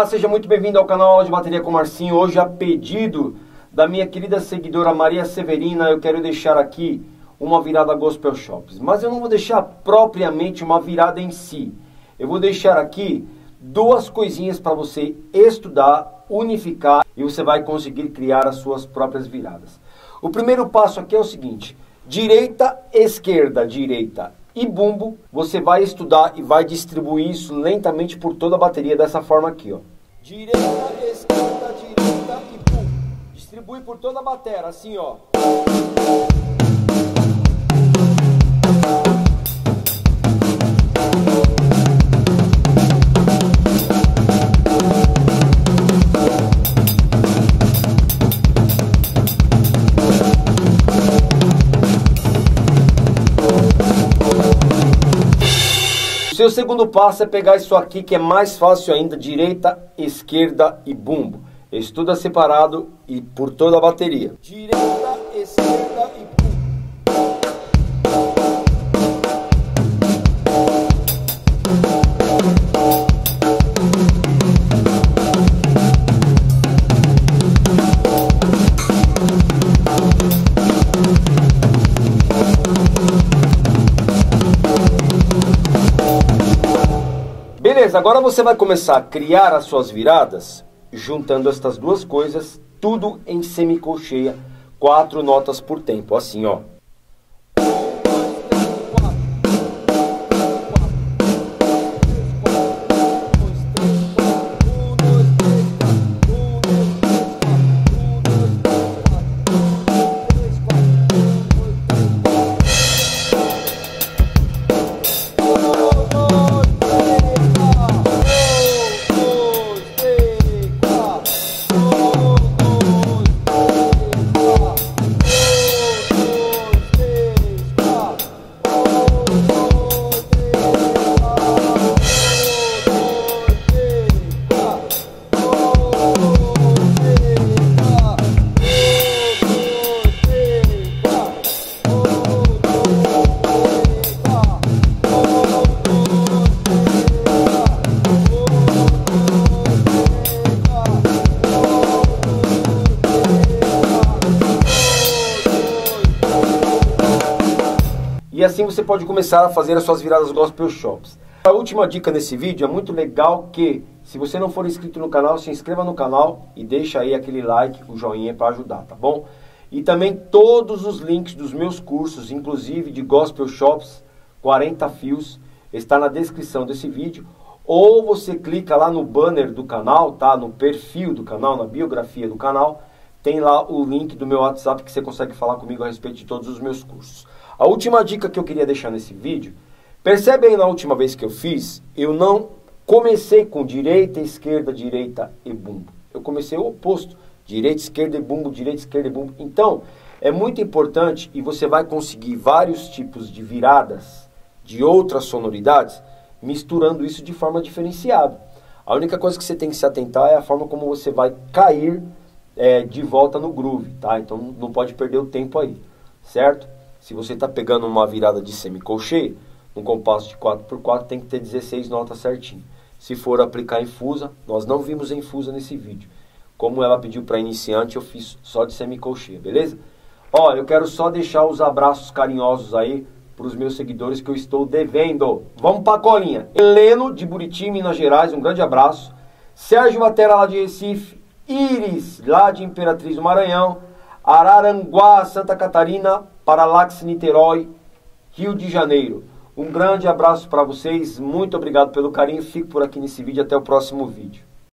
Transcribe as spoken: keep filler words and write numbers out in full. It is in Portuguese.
Olá, seja muito bem-vindo ao canal Aula de Bateria com Marcinho. Hoje, a pedido da minha querida seguidora Maria Severina, eu quero deixar aqui uma virada Gospel Shops. Mas eu não vou deixar propriamente uma virada em si. Eu vou deixar aqui duas coisinhas para você estudar, unificar e você vai conseguir criar as suas próprias viradas. O primeiro passo aqui é o seguinte: direita, esquerda, direita e bumbo. Você vai estudar e vai distribuir isso lentamente por toda a bateria dessa forma aqui, ó. Direita, esquerda, direita e bumbo. Distribui por toda a bateria, assim, ó. O seu segundo passo é pegar isso aqui, que é mais fácil ainda: direita, esquerda e bumbo. Estuda separado e por toda a bateria. Direita, esquerda e bumbo. Beleza, agora você vai começar a criar as suas viradas juntando estas duas coisas, tudo em semicolcheia, quatro notas por tempo, assim, ó. E assim você pode começar a fazer as suas viradas Gospel Shops. A última dica nesse vídeo: é muito legal que, se você não for inscrito no canal, se inscreva no canal e deixa aí aquele like, o joinha para ajudar, tá bom? E também todos os links dos meus cursos, inclusive de Gospel Shops, quarenta fios, está na descrição desse vídeo. Ou você clica lá no banner do canal, tá? No perfil do canal, na biografia do canal, tem lá o link do meu WhatsApp que você consegue falar comigo a respeito de todos os meus cursos. A última dica que eu queria deixar nesse vídeo: percebe aí, na última vez que eu fiz, eu não comecei com direita, esquerda, direita e bumbo. Eu comecei o oposto: direita, esquerda e bumbo, direita, esquerda e bumbo. Então, é muito importante, e você vai conseguir vários tipos de viradas de outras sonoridades, misturando isso de forma diferenciada. A única coisa que você tem que se atentar é a forma como você vai cair é, de volta no groove, tá? Então não pode perder o tempo aí, certo? Se você está pegando uma virada de semicolcheia, no compasso de quatro por quatro, tem que ter dezesseis notas certinho. Se for aplicar em fusa, nós não vimos em fusa nesse vídeo. Como ela pediu para iniciante, eu fiz só de semicolcheia, beleza? Ó, eu quero só deixar os abraços carinhosos aí para os meus seguidores que eu estou devendo. Vamos para a colinha. Heleno, de Buriti, Minas Gerais, um grande abraço. Sérgio Matera, lá de Recife. Iris, lá de Imperatriz do Maranhão. Araranguá, Santa Catarina. Paralax, Niterói, Rio de Janeiro. Um grande abraço para vocês, muito obrigado pelo carinho, fico por aqui nesse vídeo, até o próximo vídeo.